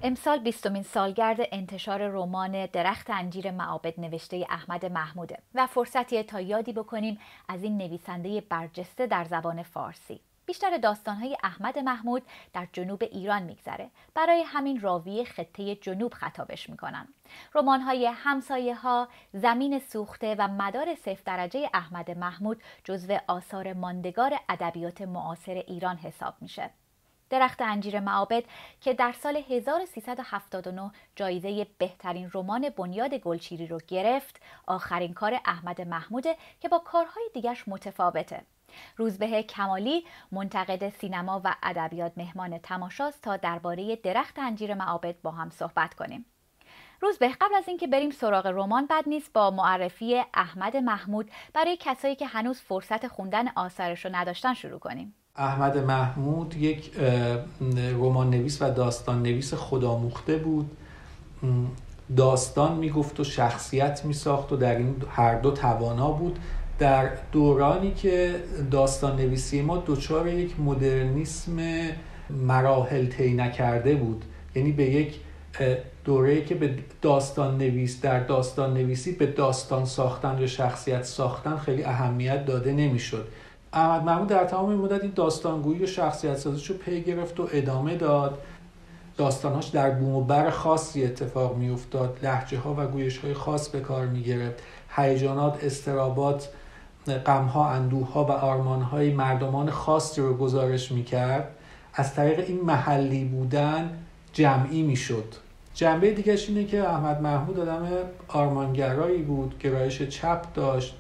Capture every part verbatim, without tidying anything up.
امسال بیستمین سالگرد انتشار رمان درخت انجیر معابد نوشته احمد محموده و فرصتیه تا یادی بکنیم از این نویسنده برجسته در زبان فارسی. بیشتر داستانهای احمد محمود در جنوب ایران میگذره. برای همین راوی خطه جنوب خطابش میکنن. رمان‌های همسایه‌ها، زمین سوخته و مدار صفر درجه احمد محمود جزو آثار ماندگار ادبیات معاصر ایران حساب میشه. درخت انجیر معابد که در سال هزار و سیصد و هفتاد و نه جایزه بهترین رمان بنیاد گلچیری رو گرفت، آخرین کار احمد محموده که با کارهای دیگرش متفاوته. روزبه کمالی منتقد سینما و ادبیات مهمان تماشاست تا درباره درخت انجیر معابد با هم صحبت کنیم. روزبه، قبل از اینکه بریم سراغ رمان بد نیست با معرفی احمد محمود برای کسایی که هنوز فرصت خوندن آثارش رو نداشتن شروع کنیم. احمد محمود یک رمان نویس و داستان نویس خودآموخته بود. داستان میگفت و شخصیت میساخت و در این هر دو توانا بود. در دورانی که داستان نویسی ما دچار یک مدرنیسم مراحل طی نکرده بود، یعنی به یک دوره‌ای که به داستان نویس در داستان نویسی به داستان ساختن یا شخصیت ساختن خیلی اهمیت داده نمیشد. احمد محمود در تمام این مدت این داستانگویی و شخصیت سازیش رو پی گرفت و ادامه داد. داستانهاش در بوم و بر خاصی اتفاق می افتاد، لهجه ها و گویش های خاص به کار می گرفت، هیجانات، اضطرابات، غم ها، اندوه ها و آرمان های مردمان خاصی رو گزارش می کرد. از طریق این محلی بودن جمعی می شد. جنبه دیگرش اینه که احمد محمود آدم آرمانگرایی بود، گرایش چپ داشت،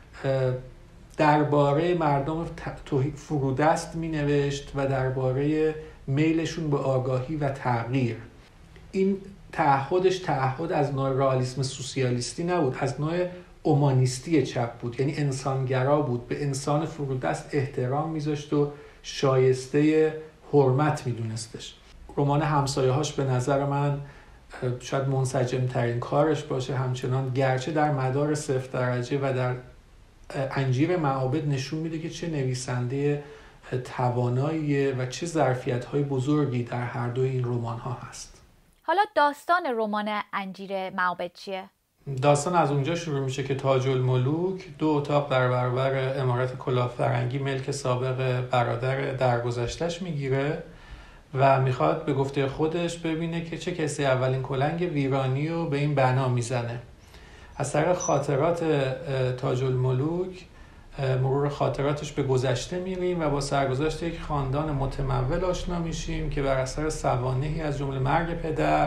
درباره مردم فرودست می نوشت و درباره میلشون به آگاهی و تغییر. این تعهدش تعهد از نوع رئالیسم سوسیالیستی نبود، از نوع اومانیستی چپ بود، یعنی انسانگرا بود، به انسان فرودست احترام میذاشت و شایسته حرمت میدونستش. رمان همسایه‌هاش به نظر من شاید منسجم ترین کارش باشه، همچنان گرچه در مدار صفر درجه و در انجیر معابد نشون میده که چه نویسنده تواناییه و چه ظرفیت‌های بزرگی در هر دوی این رمان‌ها هست. حالا داستان رمان انجیر معابد چیه؟ داستان از اونجا شروع میشه که تاج الملوک دو اتاق در برابر عمارت کلافرنگی ملک سابق برادر درگذشتش میگیره و میخواد به گفته خودش ببینه که چه کسی اولین کلنگ ویرانی رو به این بنا میزنه. از طریق خاطرات تاج الملوک مرور خاطراتش به گذشته میریم و با سرگذشت یک خاندان متمول آشنا میشیم که بر اثر سوانحی از جمله مرگ پدر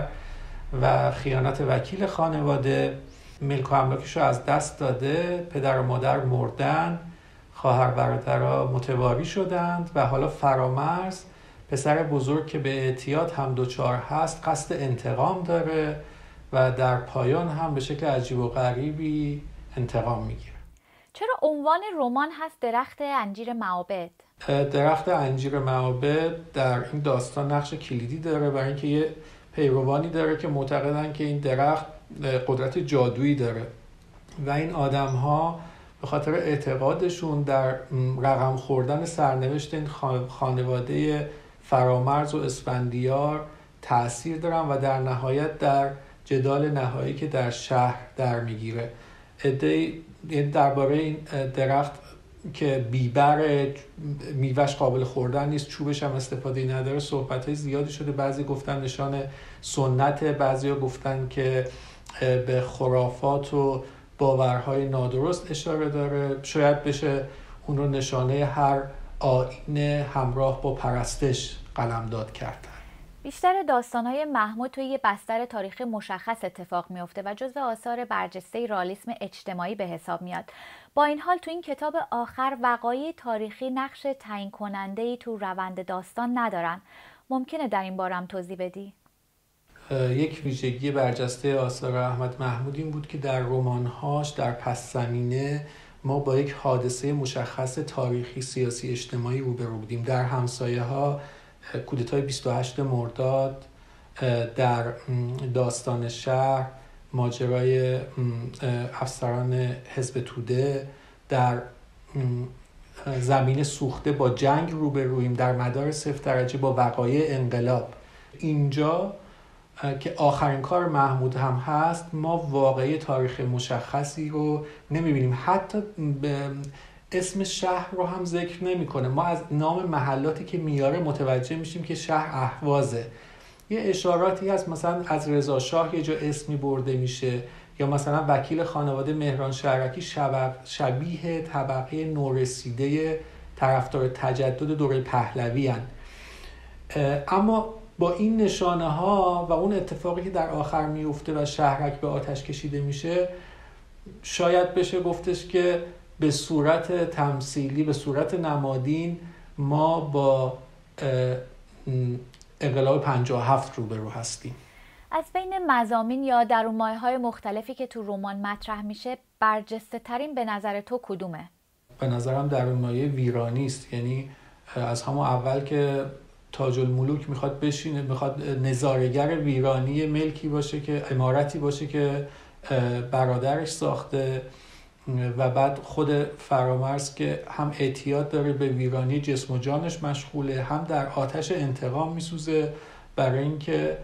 و خیانت وکیل خانواده ملک و املاکش رو از دست داده، پدر و مادر مردن، خواهر برادرها متواری شدند و حالا فرامرز پسر بزرگ که به اعتیاد هم دوچار هست قصد انتقام داره و در پایان هم به شکل عجیب و غریبی انتقام میگیره. چرا عنوان رمان هست درخت انجیر معابد؟ درخت انجیر معابد در این داستان نقش کلیدی داره، برای اینکه یه پیروانی داره که معتقدن که این درخت قدرت جادویی داره و این آدم‌ها به خاطر اعتقادشون در رقم خوردن سرنوشت این خانواده فرامرز و اسفندیار تأثیر دارن و در نهایت در جدال نهایی که در شهر در میگیره. عده‌ای درباره این درخت که بیبر، میوهش قابل خوردن نیست، چوبش هم استفاده نداره، صحبت‌های زیادی شده. بعضی گفتن نشان سنت، بعضیا گفتن که به خرافات و باورهای نادرست اشاره داره. شاید بشه اون رو نشانه هر آیین همراه با پرستش قلمداد کردن. بیشتر داستان‌های محمود توی یه بستر تاریخی مشخص اتفاق میفته و جزو آثار برجسته رئالیسم اجتماعی به حساب میاد. با این حال تو این کتاب آخر وقایع تاریخی نقش تعیین کننده‌ای تو روند داستان ندارن. ممکنه در این باره هم توضیح بدی؟ یک ویژگی برجسته آثار احمد محمود این بود که در رمان‌هاش در پس زمینه ما با یک حادثه مشخص تاریخی، سیاسی، اجتماعی روبرو بودیم. در همسایه‌ها کودتای بیست و هشتم مرداد، در داستان شهر ماجرای افسران حزب توده، در زمین سوخته با جنگ روبرویم، در مدار صفر درجه با وقایع انقلاب. اینجا که آخرین کار محمود هم هست، ما واقعی تاریخ مشخصی رو نمیبینیم. حتی به اسم شهر رو هم ذکر نمیکنه. ما از نام محلاتی که میاره متوجه میشیم که شهر اهوازه. یه اشاراتی هست، مثلا از رضا شاه یه جا اسمی برده میشه، یا مثلا وکیل خانواده مهران شهرکی شبیه طبقه نورسیده طرفدار تجدد دوره پهلوی هن. اما با این نشانه ها و اون اتفاقی که در آخر میفته و شهرک به آتش کشیده میشه، شاید بشه گفتش که به صورت تمثیلی، به صورت نمادین، ما با انقلاب پنجاه و هفت روبرو هستیم. از بین مضامین یا درونمایه‌های مختلفی که تو رمان مطرح میشه، برجسته ترین به نظر تو کدومه؟ به نظرم درونمایه ویرانی است. یعنی از همون اول که تاج الملوک میخواد بشینه، میخواد نظاره‌گر ویرانی ملکی باشه، که عمارتی باشه که برادرش ساخته، و بعد خود فرامرز که هم اعتیاد داره به ویرانی جسم و جانش مشغوله، هم در آتش انتقام میسوزه برای اینکه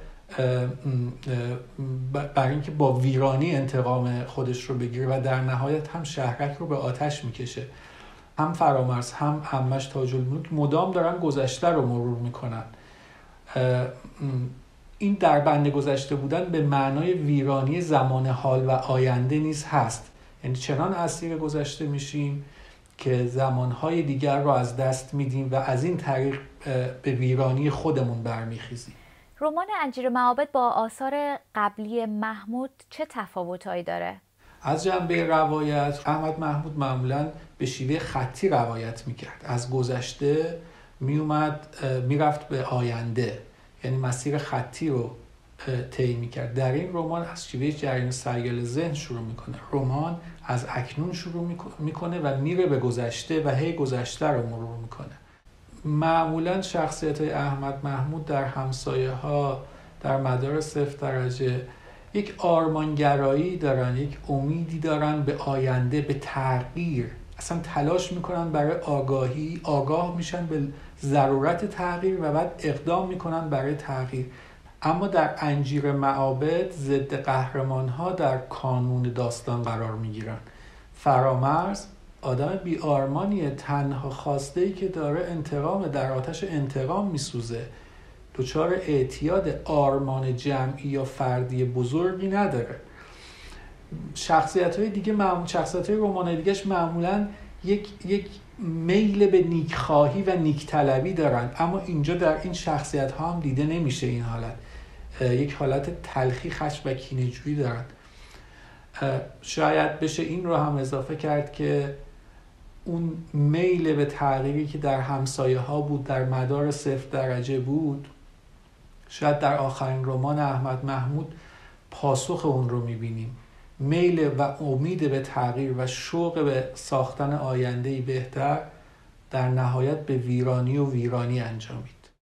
برای اینکه با ویرانی انتقام خودش رو بگیره، و در نهایت هم شهرک رو به آتش میکشه. هم فرامرز هم عمش تاج الملوک مدام دارن گذشته رو مرور میکنن. این در بند گذشته بودن به معنای ویرانی زمان حال و آینده نیز هست. یعنی چنان اسیر گذشته میشیم که زمانهای دیگر رو از دست میدیم و از این طریق به ویرانی خودمون برمیخیزیم. رمان انجیر معابد با آثار قبلی محمود چه تفاوتایی داره؟ از جنبه روایت، احمد محمود معمولاً به شیوه خطی روایت میکرد. از گذشته میومد میرفت به آینده، یعنی مسیر خطی رو طی میکرد. در این رمان از شیوه جریان سریال ذهن شروع میکنه. رمان از اکنون شروع میکنه و میره به گذشته و هی گذشته رو مرور میکنه. معمولاً شخصیت احمد محمود در همسایه ها، در مدار صفر درجه، یک آرمانگرایی دارن، یک امیدی دارن به آینده، به تغییر. اصلا تلاش میکنن برای آگاهی، آگاه میشن به ضرورت تغییر و بعد اقدام میکنن برای تغییر. اما در انجیر معابد ضد قهرمان ها در کانون داستان قرار میگیرن. فرامرز آدم بی آرمانیه، تنها خواسته‌ای که داره انتقام، در آتش انتقام میسوزه، دچار اعتیاد، آرمان جمعی یا فردی بزرگی نداره. شخصیت‌های دیگه معمول شخصیت‌های رمان دیگه‌اش معمولاً یک یک میل به نیکخواهی و نیکطلبی دارن، اما اینجا در این شخصیت‌ها هم دیده نمیشه این حالت. یک حالت تلخی، خشم و کینه‌جویی دارن. شاید بشه این رو هم اضافه کرد که اون میل به تغییری که در همسایه ها بود، در مدار صفر درجه بود، شاید در آخرین رمان احمد محمود پاسخ اون رو میبینیم. میل و امید به تغییر و شوق به ساختن آینده‌ای بهتر در نهایت به ویرانی و ویرانی انجامید.